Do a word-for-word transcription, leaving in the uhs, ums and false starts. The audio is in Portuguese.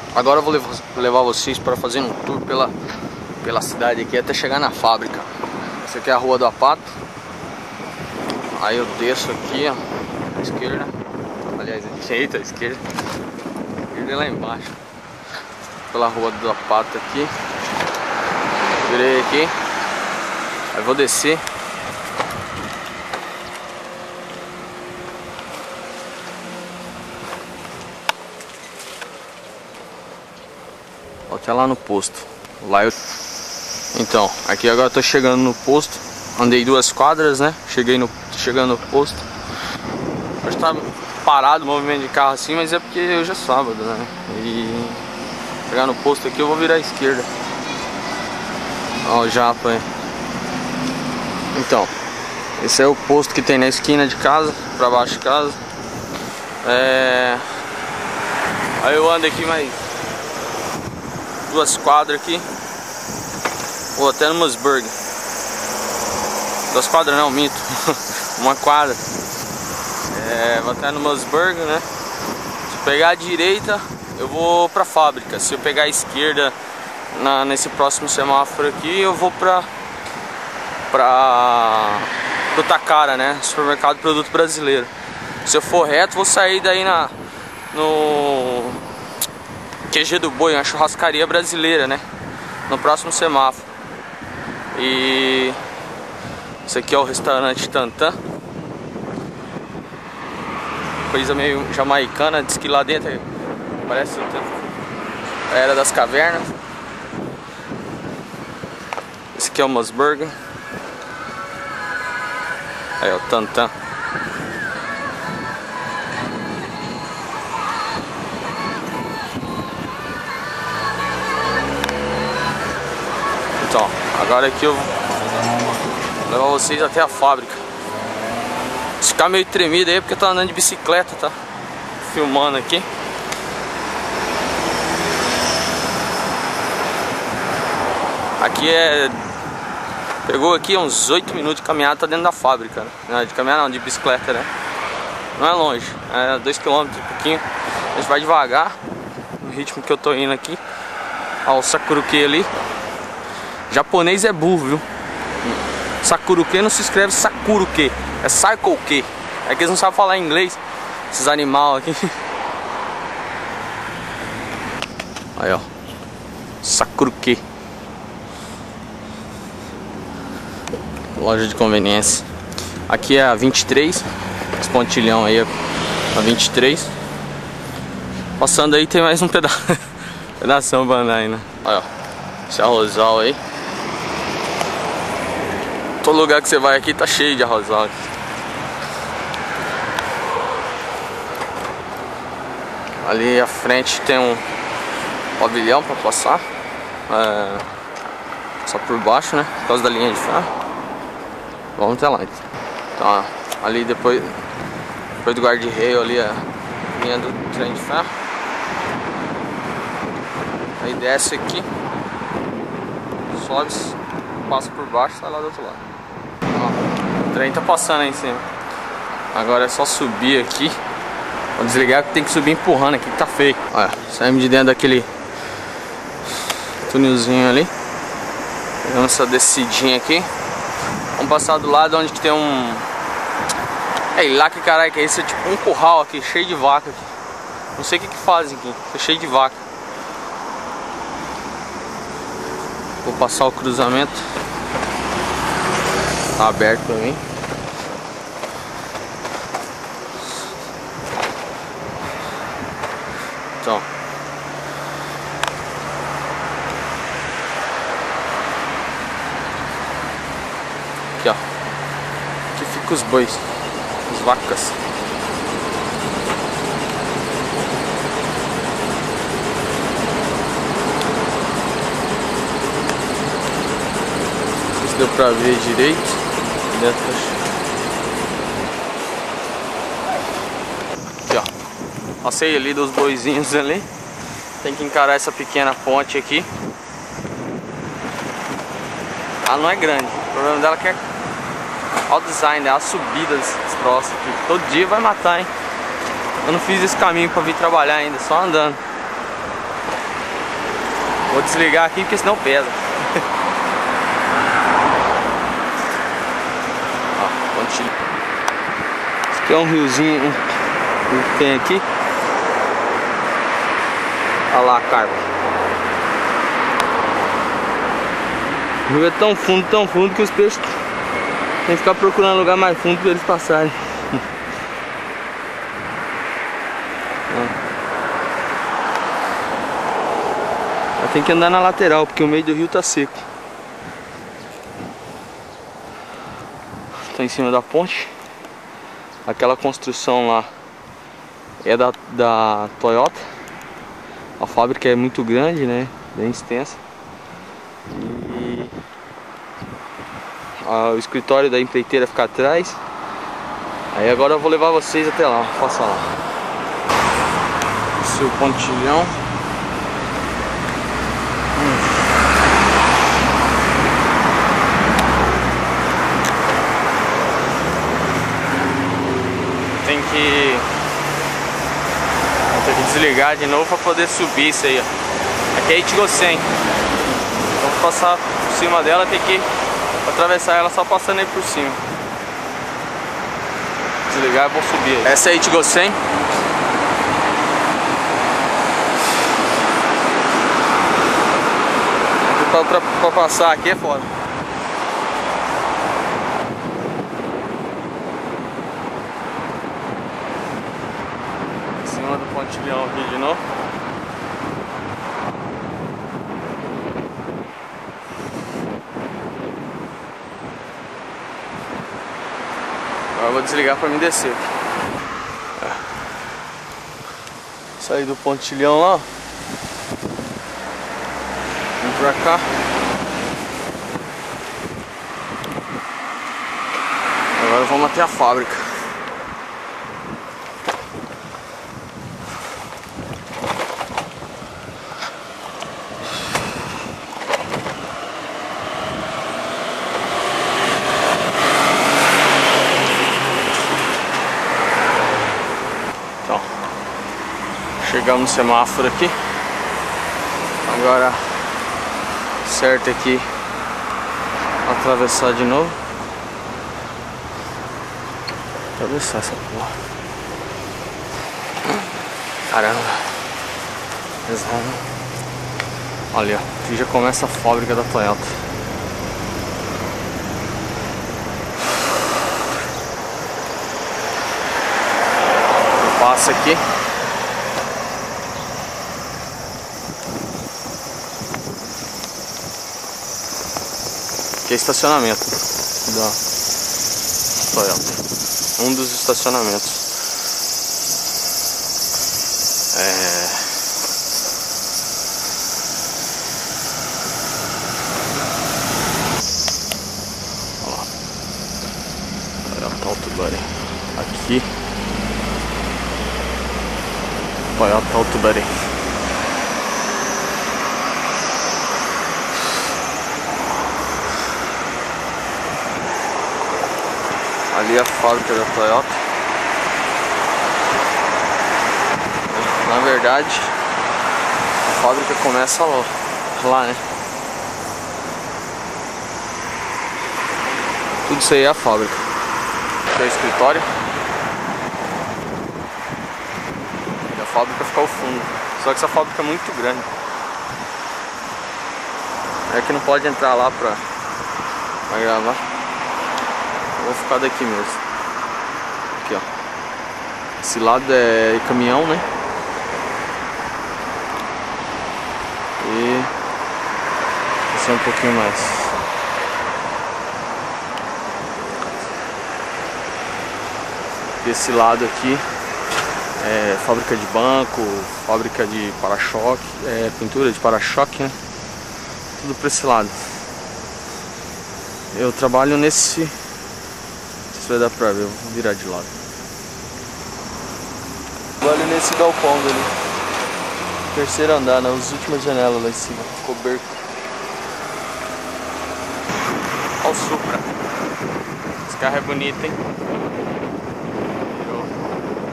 Agora eu vou levar, levar vocês para fazer um tour pela, pela cidade aqui até chegar na fábrica. Essa aqui é a Rua do Apato. Aí eu desço aqui, ó, à esquerda. Aliás, à direita, à esquerda. A esquerda é lá embaixo. Pela Rua do Apato aqui. Virei aqui. Aí vou descer. Até lá no posto. Lá eu... Então, aqui agora eu tô chegando no posto. Andei duas quadras, né? Cheguei no... Chegando no posto. Hoje tá parado o movimento de carro assim, mas é porque hoje é sábado, né? E... Chegar no posto aqui eu vou virar à esquerda. Ó o japa aí. Então, esse é o posto que tem na esquina de casa, pra baixo de casa. É... Aí eu ando aqui mais duas quadras aqui. Vou até no Mossberg. Duas quadras não, minto. Uma quadra. É, vou até no Mossberg, né? Se eu pegar a direita, eu vou pra fábrica. Se eu pegar a esquerda na, nesse próximo semáforo aqui, eu vou pra Pra pro Takara, né? Supermercado Produto Brasileiro. Se eu for reto, vou sair daí na no Q G do Boi, uma churrascaria brasileira, né? No próximo semáforo. E esse aqui é o restaurante Tantan. Coisa meio jamaicana. Diz que lá dentro parece a Era das Cavernas. Esse aqui é o Mossberg. Aí, ó, Tantan. Então, agora aqui eu vou levar vocês até a fábrica. Se ficar meio tremido aí, porque eu tô andando de bicicleta, tá? Filmando aqui. Aqui é... Pegou aqui uns oito minutos de caminhada, tá dentro da fábrica, né? Não, de caminhada não, de bicicleta, né? Não é longe, é dois quilômetros e pouquinho. A gente vai devagar, no ritmo que eu tô indo aqui. Ó, o Sakuruke ali. Japonês é burro, viu? Sakuruke não se escreve Sakuruke, é Saikuke. É que eles não sabem falar inglês, esses animais aqui. Aí, ó, Sakuruke. Loja de conveniência. Aqui é a vinte e três. Esse pontilhão aí é a vinte e três. Passando aí tem mais um pedaço. Pedação pra andar aí, né? Olha, ó, esse arrozal aí. Todo lugar que você vai aqui tá cheio de arrozal aqui. Ali à frente tem um pavilhão pra passar. É... Só por baixo, né? Por causa da linha de ferro. Vamos até lá. Então, ó, ali depois, depois do guarda-reio ali a linha do trem de ferro. Aí desce aqui, sobe, passa por baixo e sai lá do outro lado. Ó, o trem tá passando aí em cima. Agora é só subir aqui. Vou desligar que tem que subir empurrando aqui que tá feio. Olha, saímos de dentro daquele túnelzinho ali. Pegamos essa descidinha aqui. Vamos passar do lado onde que tem um... Ei, lá que caralho que é isso? É tipo um curral aqui, cheio de vaca aqui. Não sei o que que fazem aqui, é cheio de vaca. Vou passar o cruzamento. Tá aberto pra mim. Então, aqui, ó. Aqui fica os bois, as vacas. Não sei se deu pra ver direito. Dentro. Aqui, ó. Passei ali dos boizinhos ali. Tem que encarar essa pequena ponte aqui. Ela não é grande. O problema dela é que é olha o design dela, a subida desse troço aqui. Todo dia vai matar, hein? Eu não fiz esse caminho pra vir trabalhar ainda, só andando. Vou desligar aqui porque senão pesa. Ó, pontilhão. Esse aqui é um riozinho um, que tem aqui. Olha lá a carpa. O rio é tão fundo, tão fundo que os peixes tem que ficar procurando lugar mais fundo para eles passarem. Tem que andar na lateral, porque o meio do rio tá seco. Tô em cima da ponte. Aquela construção lá é da, da Toyota. A fábrica é muito grande, né? Bem extensa. E a, o escritório da empreiteira fica atrás. Aí agora eu vou levar vocês até lá, passa lá. Esse é o pontilhão. Tem que Vou ter que desligar de novo para poder subir isso aí, ó. Aqui é Eitigo cem. Então vou passar por cima dela, tem que atravessar ela só passando aí por cima. Desligar e vou subir aí. Essa é a Eitigo cem. Pra, pra passar aqui é foda. Em cima do pontilhão aqui de novo. Agora eu vou desligar pra me descer aqui. Saí do pontilhão lá. Vem pra cá. Agora vamos até a fábrica. Então, chegamos no semáforo aqui. Agora certo aqui, atravessar de novo. Atravessar essa porra. Caramba. Pesado. Olha, aqui já começa a fábrica da Toyota. Passa aqui. Aqui é estacionamento da Toyota. Um dos estacionamentos. É... Olha lá. Toyota Autobody. Aqui. Toyota Autobody. Ali é a fábrica da Toyota. Na verdade, a fábrica começa lá, lá, né? Tudo isso aí é a fábrica. Aqui é o escritório. E a fábrica fica ao fundo. Só que essa fábrica é muito grande. É que não pode entrar lá pra, pra gravar. Vou ficar daqui mesmo. Aqui, ó. Esse lado é caminhão, né? E esse é um pouquinho mais. Esse lado aqui é fábrica de banco, fábrica de para-choque, é pintura de para-choque, né? Tudo para esse lado. Eu trabalho nesse. Vai dar pra ver, eu vou virar de lado. Olha nesse galpão ali. Terceiro andar, nas últimas janelas lá em cima. Coberto. Olha o Supra. Esse carro é bonito, hein?